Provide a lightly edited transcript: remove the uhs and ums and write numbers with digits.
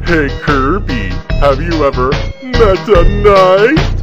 Hey Kirby, have you ever met a knight?